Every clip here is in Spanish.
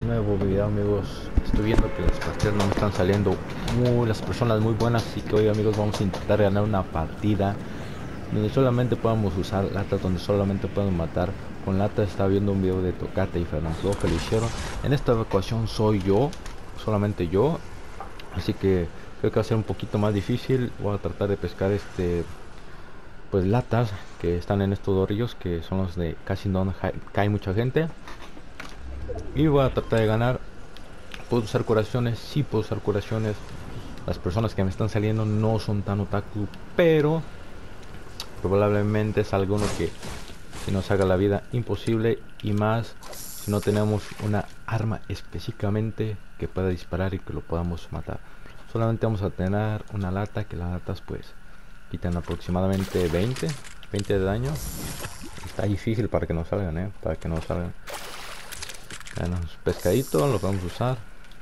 Nuevo video, amigos. Estoy viendo que las partidas no me están saliendo las personas muy buenas, así que hoy, amigos, vamos a intentar ganar una partida donde solamente podamos usar latas, donde solamente podemos matar con latas. Estaba viendo un video de Tocata y Fernanfloo que lo hicieron. En esta ocasión soy yo, solamente yo, así que creo que va a ser un poquito más difícil. Voy a tratar de pescar pues latas que están en estos dos ríos, que son los de casi no cae mucha gente, y voy a tratar de ganar. ¿Puedo usar curaciones? Sí, puedo usar curaciones. Las personas que me están saliendo no son tan otaku, pero probablemente salga uno que si nos haga la vida imposible, y más si no tenemos una arma específicamente que pueda disparar y que lo podamos matar. Solamente vamos a tener una lata, que las latas pues quitan aproximadamente 20 de daño. Está difícil para que nos salgan, para que nos salgan. Bueno, pescadito lo podemos usar.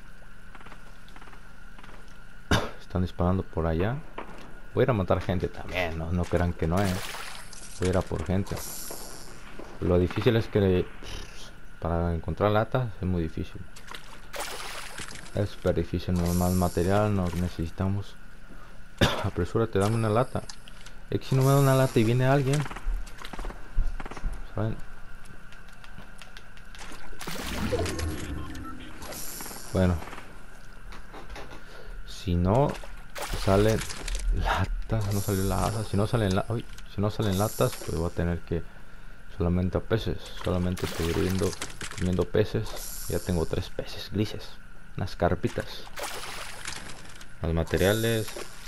Están disparando por allá. Voy a ir a matar gente también, no crean que no es. Voy a ir a por gente. Lo difícil es que para encontrar latas es muy difícil. Es súper difícil, no más material, nos necesitamos. Apresúrate, dame una lata. Es que si no me da una lata y viene alguien, ¿saben? Bueno, si no salen latas, no salen latas, si no salen si no salen latas, pues voy a tener que solamente a peces, solamente seguir comiendo peces. Ya tengo 3 peces grises, unas carpitas. Los materiales.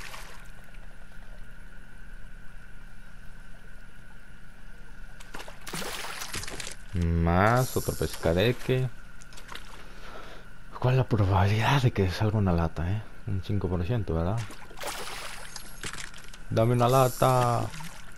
Más otro pescadeque. ¿Cuál es la probabilidad de que salga una lata, Un 5%, ¿verdad? Dame una lata.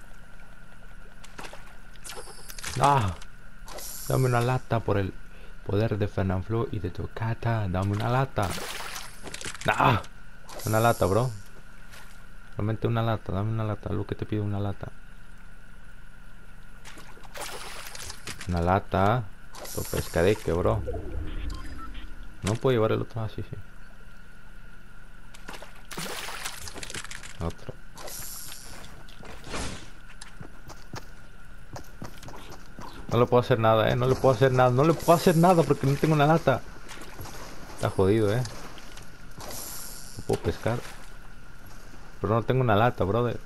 Ah, dame una lata por el poder de Fernanfloo y de Tocata. Dame una lata. Ah, una lata, bro. Realmente una lata, dame una lata. Lo que te pido, una lata. Una lata. Otro pescadeque, bro. No puedo llevar el otro así, sí. Otro. No le puedo hacer nada, no le puedo hacer nada. No le puedo hacer nada porque no tengo una lata. Está jodido, No puedo pescar. Pero no tengo una lata, brother.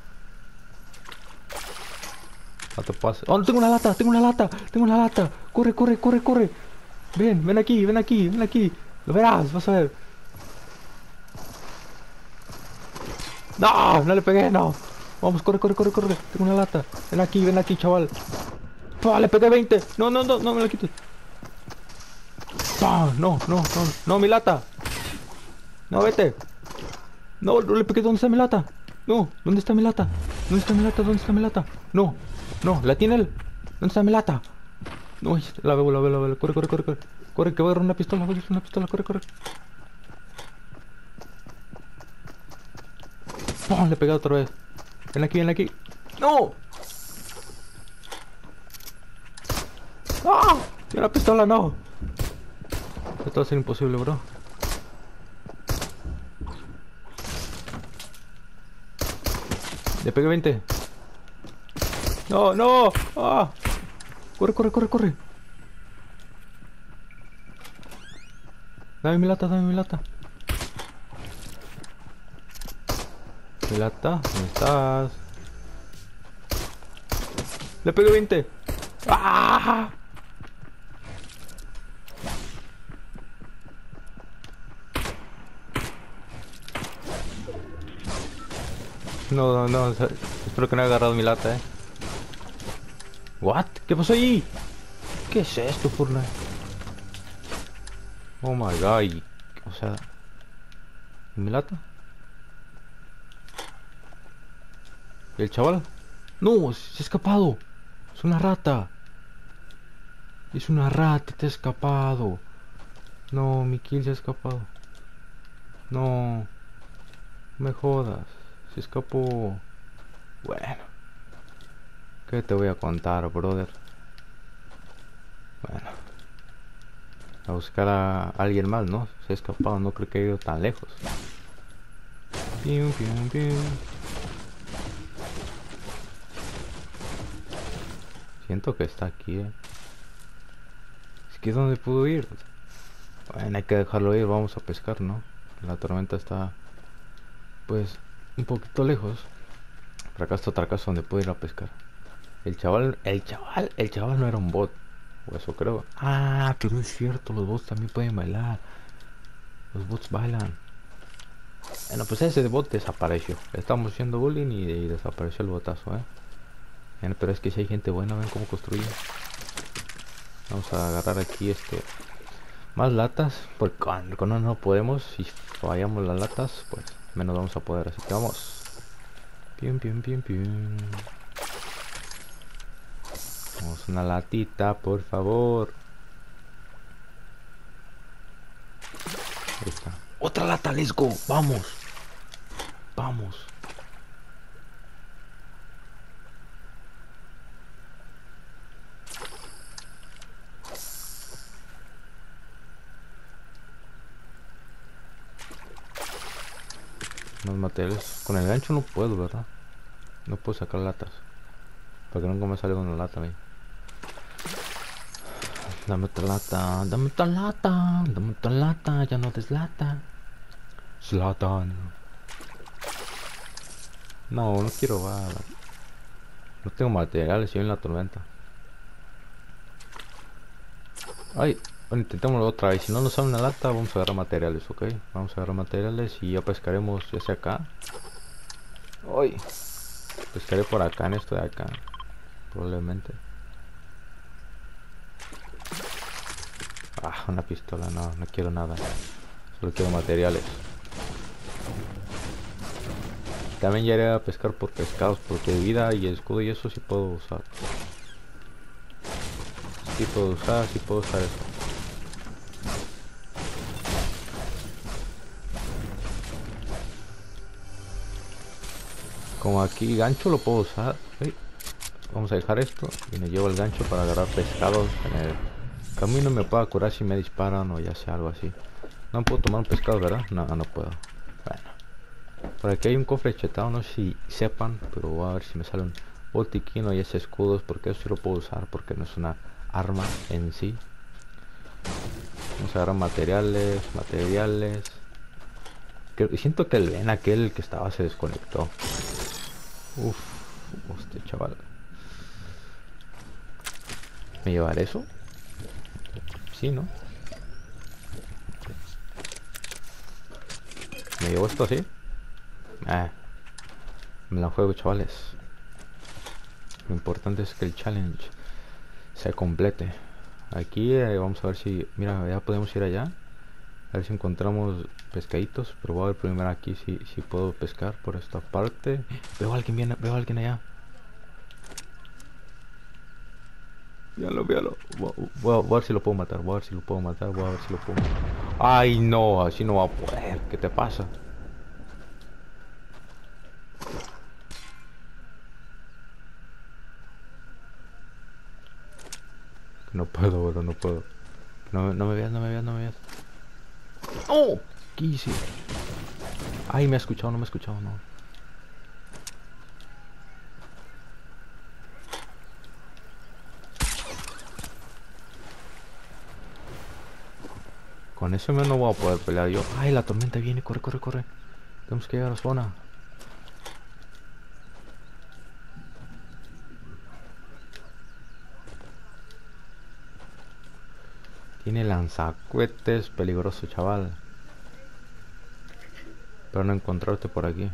No te puedo hacer... ¡Oh, no tengo una lata! ¡Tengo una lata! ¡Tengo una lata! ¡Corre, corre, corre, corre! Ven aquí, ven aquí, ven aquí. Lo verás, vas a ver. ¡No! ¡No le pegué, no! Vamos, corre, corre, corre, corre. Tengo una lata. Ven aquí, chaval. ¡Pah! Le pegué 20. No, no, no, no me la quites. ¡Pah! No, no, no, no, mi lata. No, vete. No, no le pegué. ¿Dónde está mi lata? No, ¿dónde está mi lata? ¿Dónde está mi lata? ¿Dónde está mi lata? No, no, la tiene él. ¿Dónde está mi lata? No, la veo, la veo, la veo. Corre, corre, corre, corre. Corre, que voy a agarrar una pistola, voy a agarrar una pistola, corre, corre. ¡Pum! Le he pegado otra vez. Ven aquí, ven aquí. ¡No! ¡Ah! Tiene una pistola, no. Esto va a ser imposible, bro. Le pegué 20. No, no. ¡Ah! Corre, corre, corre, corre. Dame mi lata, dame mi lata. Mi lata, ¿dónde estás? Le pegué 20. ¡Ah! No, no, no. Espero que no haya agarrado mi lata, ¿What? ¿Qué pasó ahí? ¿Qué es esto, Fortnite? Oh my god. O sea, ¿mi lata? ¿Y el chaval? No, se ha escapado. Es una rata. Es una rata, te ha escapado. No, mi kill se ha escapado. No, me jodas. Se escapó. Bueno, ¿qué te voy a contar, brother? Bueno, a buscar a alguien más, ¿no? Se ha escapado, no creo que haya ido tan lejos. Pium, pium, pium. Siento que está aquí, Es que ¿dónde pudo ir? Bueno, hay que dejarlo ir, vamos a pescar, ¿no? La tormenta está, pues, un poquito lejos. Por acá está otra casa donde puedo ir a pescar. El chaval no era un bot. O eso creo. Ah, pero es cierto, los bots también pueden bailar. Los bots bailan. Bueno, pues ese bot desapareció. Estamos haciendo bullying y desapareció el botazo, Bueno, pero es que si hay gente buena, ven cómo construye. Vamos a agarrar aquí más latas. Porque cuando no podemos, si fallamos las latas, pues menos vamos a poder. Así que vamos. Pium, pium, pium, pium. Vamos, una latita, por favor. Ahí está. Otra lata, let's go. Vamos. Vamos. Más materiales. Con el gancho no puedo, ¿verdad? No puedo sacar latas. Porque nunca me sale una lata a mí. Dame otra lata. Dame otra lata. Dame otra lata. Ya no deslata. Zlatan. No, no quiero balas. No tengo materiales, estoy en la tormenta. Ay, bueno, intentémoslo otra vez. Si no nos sale una lata, vamos a agarrar materiales, ¿ok? Vamos a agarrar materiales y ya pescaremos ya sea acá. Ay, pescaré por acá, en esto de acá. Probablemente. Ah, una pistola, no, no quiero nada. Solo quiero materiales. También ya iré a pescar por pescados, porque vida y escudo y eso sí puedo usar. Sí puedo usar eso. Como aquí gancho lo puedo usar. ¿Sí? Vamos a dejar esto y me llevo el gancho para agarrar pescados en el camino. Me puedo curar si me disparan o ya sea algo así. No puedo tomar un pescado, ¿verdad? No, no puedo. Bueno, por aquí hay un cofre chetado, no sé si sepan, pero voy a ver si me sale un botiquín o ya sea escudos, porque eso sí lo puedo usar porque no es una arma en sí. Vamos a agarrar materiales. Siento que el ven aquel que estaba se desconectó. Uf, este chaval. ¿Me llevaré eso? Sí, ¿no? ¿Me llevo esto así? Me la juego, chavales. Lo importante es que el challenge se complete. Aquí vamos a ver si... Mira, ya podemos ir allá. A ver si encontramos pescaditos. Pero voy a ver primero aquí si puedo pescar por esta parte. Veo a alguien allá. Véalo. Voy a ver si lo puedo matar. Voy a ver si lo puedo matar. Ay, no, así no va a poder. ¿Qué te pasa? No puedo, bro, no puedo. No me veas. ¡Oh! ¿Qué hice? Ay, me ha escuchado, no me ha escuchado, no. Con eso no voy a poder pelear yo. Ay, la tormenta viene, corre. Tenemos que llegar a la zona. Tiene lanzacohetes, peligroso, chaval. Pero no encontrarte por aquí.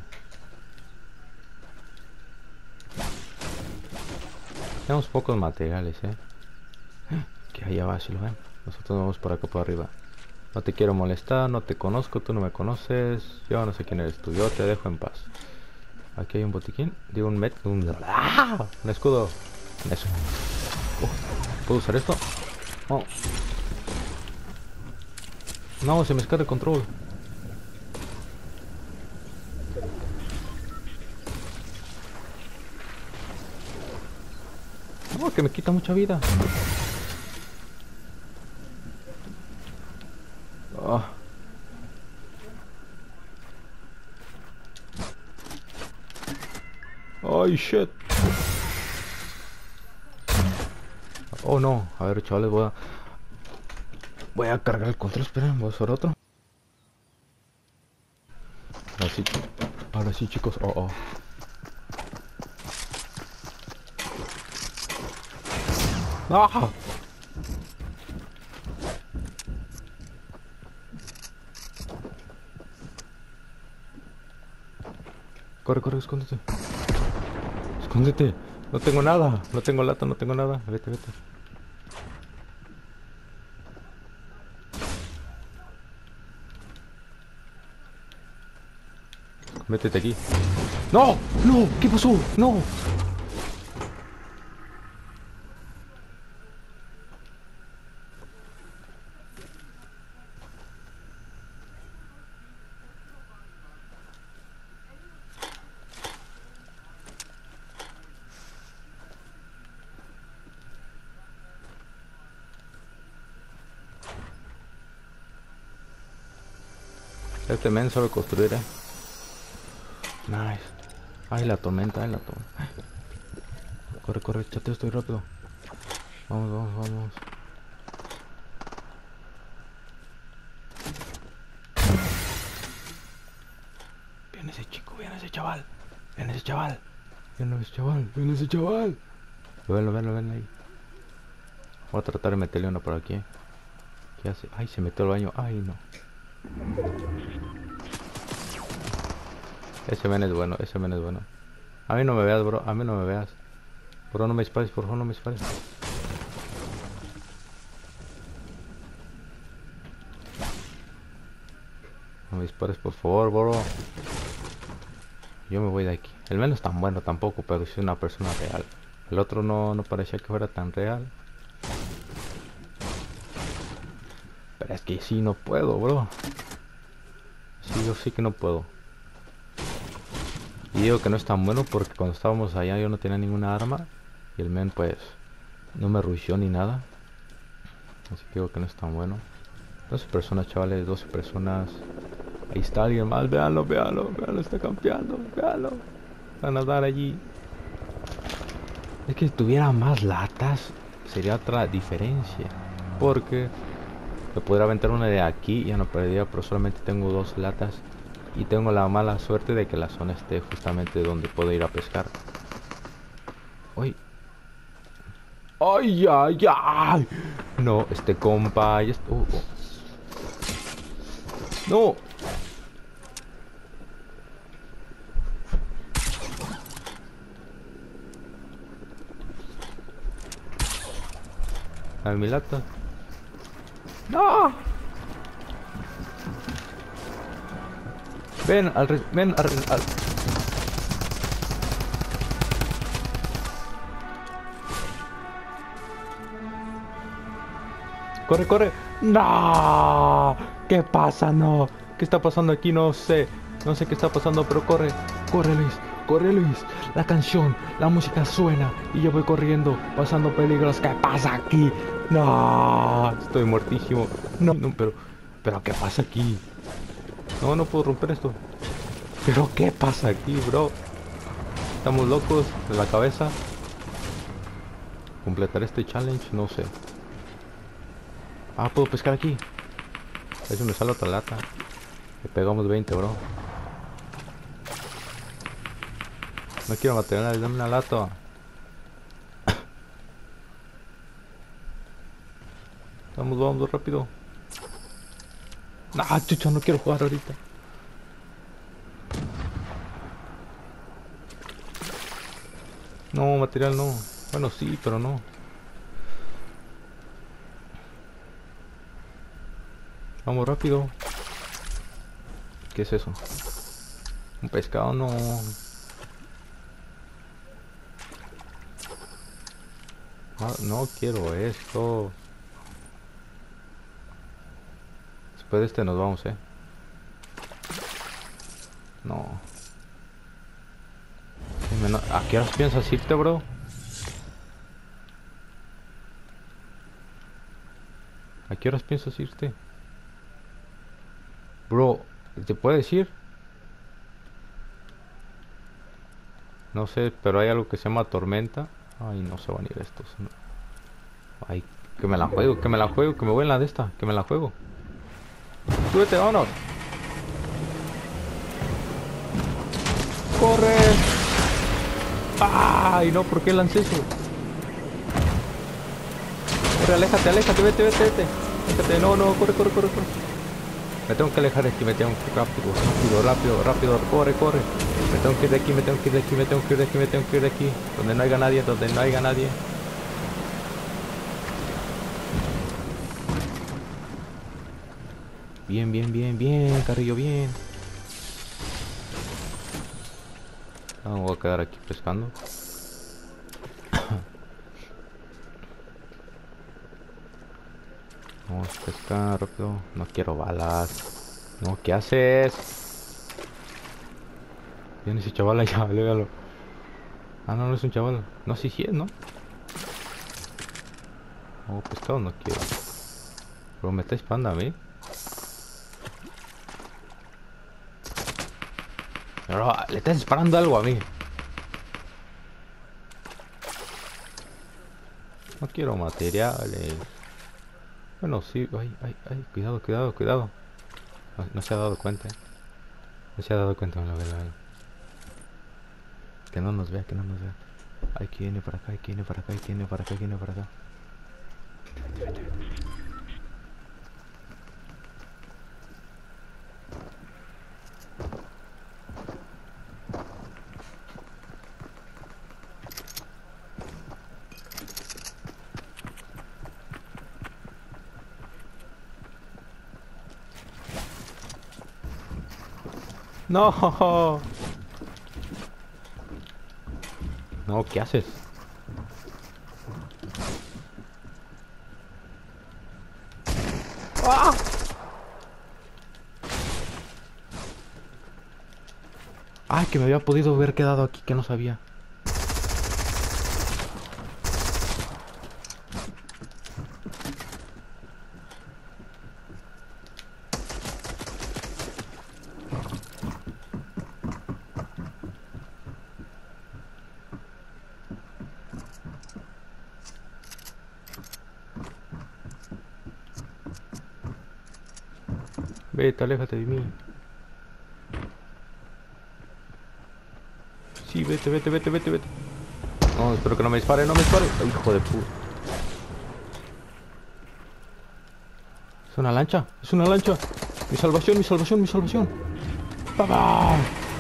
Tenemos pocos materiales, Que allá va, si lo ven. Nosotros vamos por acá por arriba. No te quiero molestar, no te conozco, tú no me conoces. Yo no sé quién eres tú, yo te dejo en paz. Aquí hay un botiquín, digo un un escudo. Eso. ¿Puedo usar esto? No. No, se me escapa el control. No, que me quita mucha vida. Oh. Ay, shit. Oh no, a ver chavales, voy a cargar el control, esperen, voy a usar otro. Ahora sí chicos, oh. ¡Ah! Corre, escóndete. Escóndete. No tengo nada, no tengo lata, no tengo nada. Vete. Métete aquí. ¡No! ¿Qué pasó? ¡No! Este men sabe construir, Nice. Ay, la tormenta. Corre, échate, estoy rápido. Vamos. Viene ese chico, viene ese chaval. Viene ese chaval. Lo ven ahí. Voy a tratar de meterle uno por aquí. ¿Qué hace? Ay, se metió al baño. Ay, no. Ese men es bueno. A mí no me veas, bro. Bro, no me dispares, por favor, no me dispares. No me dispares, por favor, bro. Yo me voy de aquí. El men no es tan bueno tampoco, pero sí es una persona real. El otro no parecía que fuera tan real. Pero es que sí no puedo, bro. Sí, yo sí que no puedo. Y digo que no es tan bueno porque cuando estábamos allá yo no tenía ninguna arma. Y el men pues no me rusheó ni nada. Así que digo que no es tan bueno. 12 personas, chavales, 12 personas. Ahí está alguien más, véanlo, está campeando, véanlo. Van a dar allí. Es que si tuviera más latas sería otra diferencia. Porque me podría aventar una de aquí y ya no perdería, pero solamente tengo 2 latas. Y tengo la mala suerte de que la zona esté justamente donde puedo ir a pescar. ¡Ay! ¡Ay! No, este compa ya está... ¡No! A mi lata. ¡No! Ven al... Corre. ¡No! ¿Qué pasa? No. ¿Qué está pasando aquí? No sé. No sé qué está pasando, pero corre. Corre Luis. La canción, la música suena y yo voy corriendo, pasando peligros. ¿Qué pasa aquí? No. Estoy muertísimo. No, pero ¿qué pasa aquí? No puedo romper esto. ¿Pero qué pasa aquí, bro? Estamos locos de la cabeza. Completar este challenge, no sé. Ah, puedo pescar aquí. Eso me sale otra lata. Le pegamos 20, bro. No quiero materiales, dame una lata. Vamos rápido. Ah, chucha, no quiero jugar ahorita. No, material no. Bueno, sí, pero no. Vamos rápido. ¿Qué es eso? Un pescado, no. No quiero esto. Después de este nos vamos, No. ¿A qué horas piensas irte, bro? ¿A qué horas piensas irte? Bro, ¿te puedo decir? No sé, pero hay algo que se llama tormenta. Ay, no se van a ir estos. No. Ay, que me la juego, que me la juego, que me voy en la de esta, que me la juego. Súbete, vámonos. ¡Corre! ¡Ay, no! ¿Por qué lancé eso? Corre, aléjate, aléjate, vete, vete, vete. Aléjate, no, no, corre, corre, corre, corre. Me tengo que alejar de aquí, me tengo que rápido, rápido, rápido, rápido, corre, corre. Me tengo que ir de aquí, me tengo que ir de aquí, me tengo que ir de aquí, me tengo que ir de aquí. Donde no haya nadie, donde no haya nadie. Bien, bien, bien, bien, Carrillo, bien. No, me voy a quedar aquí pescando. Vamos a pescar rápido. No quiero balas. No, ¿qué haces? Viene ese chaval allá, léalo. Ah, no, no es un chaval. No, sí, sí es, ¿no? Oh, pescado no quiero. Pero me está disparando a mí. Pero le estás disparando algo a mí. No quiero materiales. Bueno, sí. Ay, ay, ay. Cuidado, cuidado, cuidado. No, no se ha dado cuenta. No se ha dado cuenta, la verdad. Que no nos vea, que no nos vea. Ay, que viene para acá, que viene para acá, que viene para acá, que viene para acá. Vete, vete, vete. No. No, ¿qué haces? ¡Ah! Ay, que me había podido haber quedado aquí, que no sabía. Vete, aléjate de mí. Sí, vete, vete, vete, vete, vete. No, espero que no me dispare, no me dispare. Ay, hijo de puta. Es una lancha, es una lancha. Mi salvación, mi salvación, mi salvación. ¡Papá!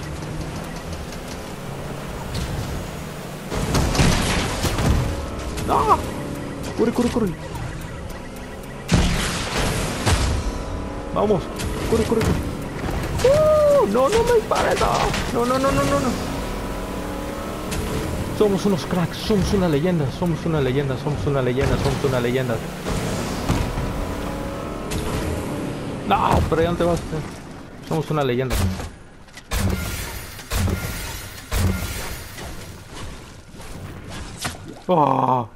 ¡No! Corre, corre, corre. Vamos, corre, corre, corre. No, no me dispares, no. No, no, no, no, no, no. Somos unos cracks, somos una leyenda, somos una leyenda, somos una leyenda, somos una leyenda. No, pero ya no te vas. Somos una leyenda. Oh.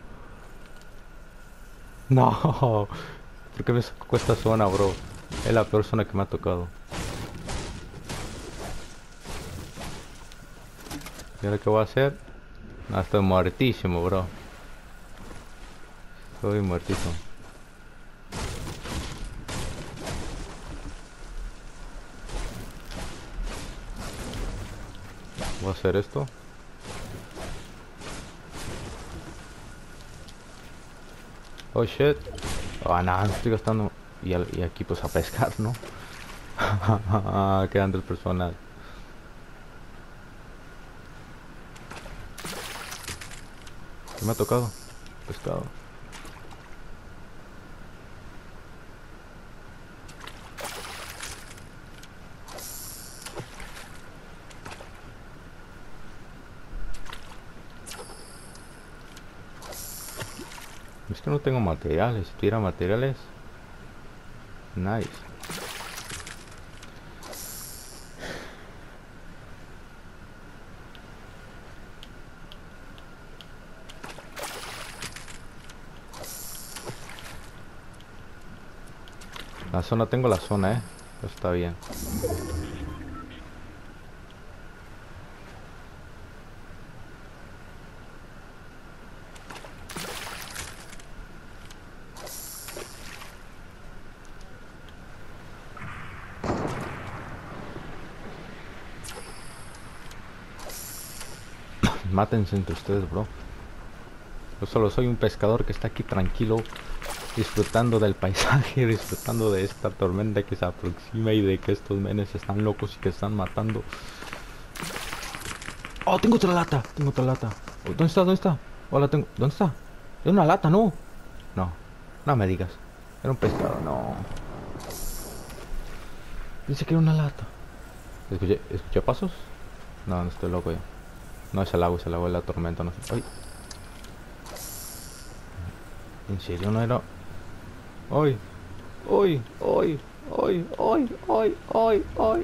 No. ¿Por qué me sacó esta zona, bro? Es la peor zona que me ha tocado. ¿Y ahora qué voy a hacer? No, estoy muertísimo, bro. Estoy muertito. Voy a hacer esto. Oh shit. Oh, nada, no estoy gastando. Y aquí pues a pescar, ¿no? Quedando el personal. ¿Qué me ha tocado? Pescado. Es que no tengo materiales. Si tuviera materiales. Nice. La zona, tengo la zona, Está bien. Mátense entre ustedes, bro. Yo solo soy un pescador que está aquí tranquilo, disfrutando del paisaje, disfrutando de esta tormenta que se aproxima y de que estos menes están locos y que están matando. Oh, tengo otra lata, tengo otra lata. Oh, ¿dónde está? ¿Dónde está? Hola, tengo. ¿Dónde está? Es una lata, no. No, no me digas. Era un pescado, no. Dice que era una lata. ¿Escuché pasos? No, no estoy loco yo. No, es el agua, es la tormenta, no sé. ¡Ay! ¿En serio no era? ¡Ay! ¡Ay! ¡Ay! ¡Ay! ¡Ay! ¡Ay! ¡Ay! ¡Ay!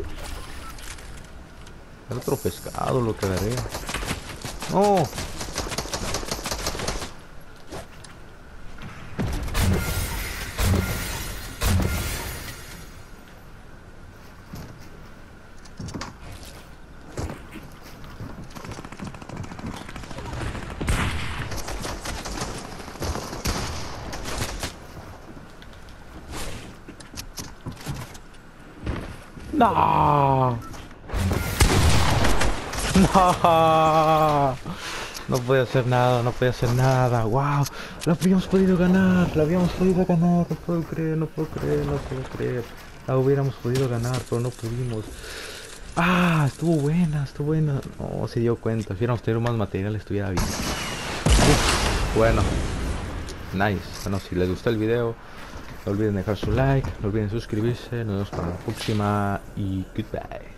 Era otro pescado lo que daré. ¡No! ¡No! ¡No! No puede hacer nada, no puede hacer nada. ¡Wow! La habíamos podido ganar, la habíamos podido ganar. No puedo creer, no puedo creer, no puedo creer. La hubiéramos podido ganar, pero no pudimos. Ah, estuvo buena, estuvo buena. No, se dio cuenta. Si hubiéramos tenido más material, estuviera bien. Uf, bueno, nice. Bueno, si les gustó el video, no olviden dejar su like, no olviden suscribirse. Nos vemos para la próxima y goodbye.